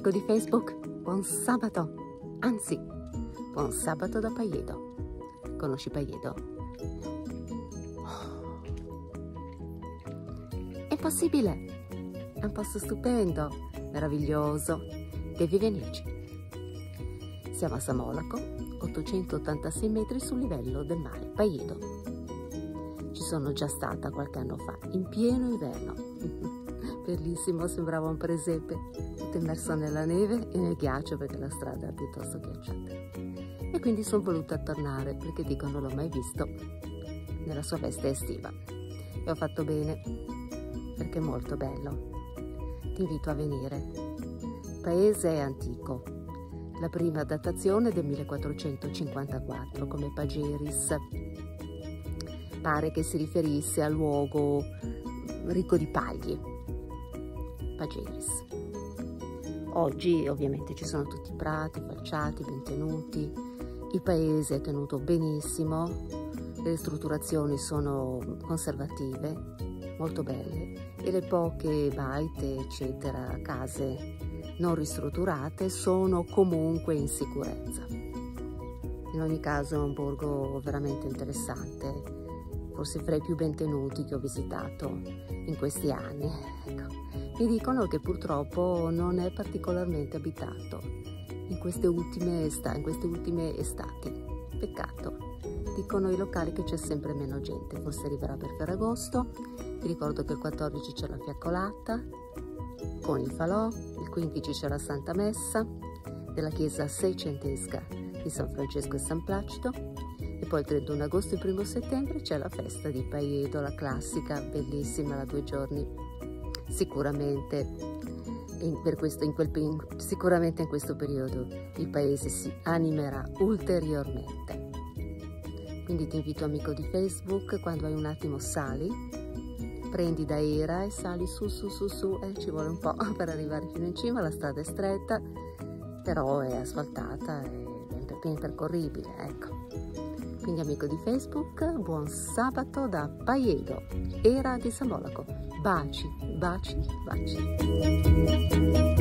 amico di Facebook, buon sabato, anzi, buon sabato da Pajedo. Conosci Pajedo? È possibile, è un posto stupendo, meraviglioso, devi venirci. Siamo a Samolaco, 886 metri sul livello del mare, Pajedo. Ci sono già stata qualche anno fa, in pieno inverno. Bellissimo, sembrava un presepe, tutto immerso nella neve e nel ghiaccio perché la strada è piuttosto ghiacciata. E quindi sono voluta tornare perché dico non l'ho mai visto nella sua veste estiva. E ho fatto bene perché è molto bello. Ti invito a venire. Il paese è antico. La prima datazione è del 1454 come Pageris. Pare che si riferisse al luogo ricco di paglie. Pageris. Oggi ovviamente ci sono tutti i prati, falciati, ben tenuti, il paese è tenuto benissimo, le ristrutturazioni sono conservative, molto belle e le poche baite, eccetera, case non ristrutturate sono comunque in sicurezza. In ogni caso è un borgo veramente interessante, forse fra i più ben tenuti che ho visitato in questi anni. Ecco. Mi dicono che purtroppo non è particolarmente abitato in queste ultime estati. Peccato. Dicono i locali che c'è sempre meno gente, forse arriverà per Ferragosto. Vi ricordo che il 14 c'è la fiaccolata con il falò, il 15 c'è la Santa Messa della chiesa seicentesca di San Francesco e San Placido. E poi il 31 agosto e il 1 settembre c'è la festa di Pajedo, la classica, bellissima, da 2 giorni. Sicuramente in questo periodo il paese si animerà ulteriormente. Quindi ti invito, amico di Facebook, quando hai un attimo sali, prendi da Era e sali su, ci vuole un po' per arrivare fino in cima, la strada è stretta, però è asfaltata, è ben percorribile, ecco. Quindi amico di Facebook, buon sabato da Pajedo, Era di Samolaco. Baci, baci, baci.